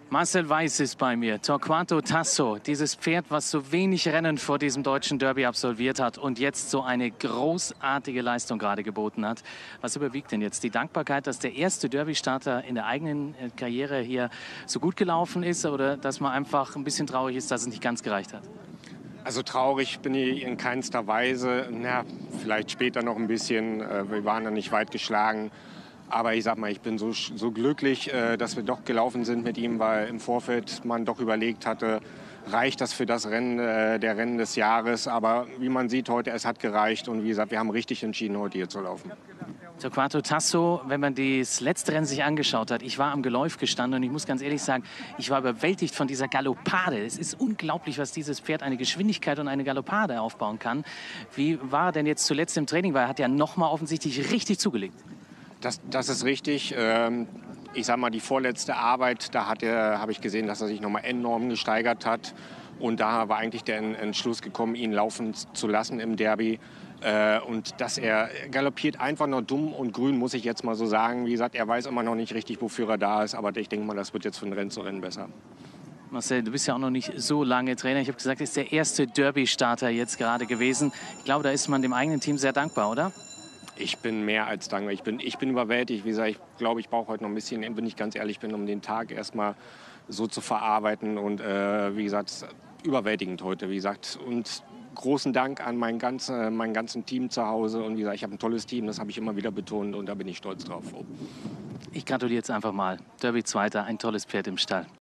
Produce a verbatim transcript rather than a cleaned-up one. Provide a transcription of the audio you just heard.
Marcel Weiß ist bei mir. Torquato Tasso, dieses Pferd, was so wenig Rennen vor diesem deutschen Derby absolviert hat und jetzt so eine großartige Leistung gerade geboten hat. Was überwiegt denn jetzt? Die Dankbarkeit, dass der erste Derby-Starter in der eigenen Karriere hier so gut gelaufen ist, oder dass man einfach ein bisschen traurig ist, dass es nicht ganz gereicht hat? Also traurig bin ich in keinster Weise. Na, vielleicht später noch ein bisschen. Wir waren da nicht weit geschlagen. Aber ich sag mal, ich bin so, so glücklich, dass wir doch gelaufen sind mit ihm, weil im Vorfeld man doch überlegt hatte, reicht das für das Rennen, der Rennen des Jahres. Aber wie man sieht heute, es hat gereicht. Und wie gesagt, wir haben richtig entschieden, heute hier zu laufen. Torquato Tasso, wenn man das letzte Rennen sich angeschaut hat, ich war am Geläuf gestanden und ich muss ganz ehrlich sagen, ich war überwältigt von dieser Galoppade. Es ist unglaublich, was dieses Pferd eine Geschwindigkeit und eine Galoppade aufbauen kann. Wie war er denn jetzt zuletzt im Training? Weil er hat ja nochmal offensichtlich richtig zugelegt. Das, das ist richtig. Ich sag mal, die vorletzte Arbeit, da habe ich gesehen, dass er sich nochmal enorm gesteigert hat. Und da war eigentlich der Entschluss gekommen, ihn laufen zu lassen im Derby. Und dass er galoppiert einfach nur dumm und grün, muss ich jetzt mal so sagen. Wie gesagt, er weiß immer noch nicht richtig, wofür er da ist. Aber ich denke mal, das wird jetzt von Rennen zu Rennen besser. Marcel, du bist ja auch noch nicht so lange Trainer. Ich habe gesagt, es ist der erste Derby-Starter jetzt gerade gewesen. Ich glaube, da ist man dem eigenen Team sehr dankbar, oder? Ich bin mehr als dankbar. Ich bin, ich bin überwältigt. Wie gesagt, ich glaube, ich brauche heute noch ein bisschen, wenn ich ganz ehrlich bin, um den Tag erstmal so zu verarbeiten. Und äh, wie gesagt, überwältigend heute. Wie gesagt, und großen Dank an mein, ganz, äh, mein ganzen Team zu Hause. Und wie gesagt, ich habe ein tolles Team, das habe ich immer wieder betont und da bin ich stolz drauf. Ich gratuliere jetzt einfach mal. Derby Zweiter, ein tolles Pferd im Stall.